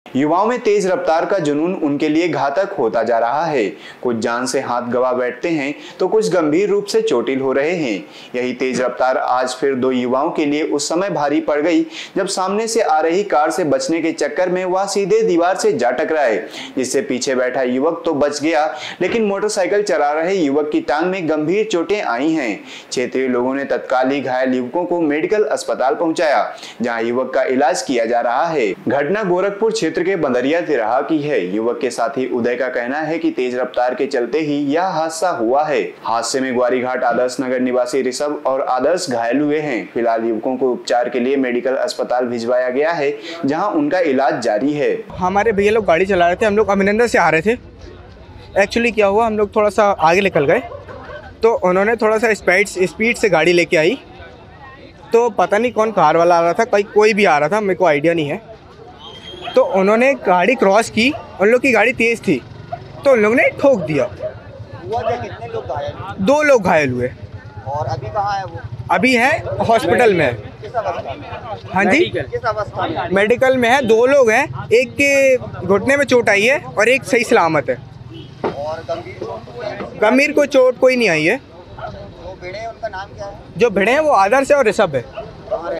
युवाओं में तेज रफ्तार का जुनून उनके लिए घातक होता जा रहा है। कुछ जान से हाथ गंवा बैठते हैं तो कुछ गंभीर रूप से चोटिल हो रहे हैं। यही तेज रफ्तार आज फिर दो युवाओं के लिए उस समय भारी पड़ गई जब सामने से आ रही कार से बचने के चक्कर में वह सीधे दीवार से जा टकराए, जिससे पीछे बैठा युवक तो बच गया, लेकिन मोटरसाइकिल चला रहे युवक की टांग में गंभीर चोटें आई हैं। क्षेत्रीय लोगों ने तत्काल ही घायल युवकों को मेडिकल अस्पताल पहुंचाया, जहां युवक का इलाज किया जा रहा है। घटना गोरखपुर क्षेत्र के बंदरिया तिराहा की है। युवक के साथी उदय का कहना है कि तेज रफ्तार के चलते ही यह हादसा हुआ है। हादसे में ग्वारीघाट आदर्श नगर निवासी ऋषभ और आदर्श घायल हुए हैं। फिलहाल युवकों को उपचार के लिए मेडिकल अस्पताल भिजवाया गया है, जहां उनका इलाज जारी है। हमारे भैया लोग गाड़ी चला रहे थे, हम लोग अभिनंदन से आ रहे थे। एक्चुअली क्या हुआ, हम लोग थोड़ा सा आगे निकल गए तो उन्होंने थोड़ा सा स्पीड से गाड़ी लेके आई, तो पता नहीं कौन कार वाला आ रहा था, कोई भी आ रहा था, मेरे को आइडिया नहीं है। तो उन्होंने गाड़ी क्रॉस की, उन लोग की गाड़ी तेज़ थी तो उन लोग ने ठोक दिया। कितने लोग घायल? 2 लोग घायल हुए। और अभी कहाँ है वो? अभी है हॉस्पिटल में। किस अवस्था में? हाँ जी, किस अवस्था में? मेडिकल में है। 2 लोग हैं, एक के घुटने में चोट आई है और एक सही सलामत है। और गंभीर कोई चोट कोई नहीं आई है। जो भिड़े उनका नाम क्या है? जो भिड़े हैं वो आदर्श है और ऋषभ है।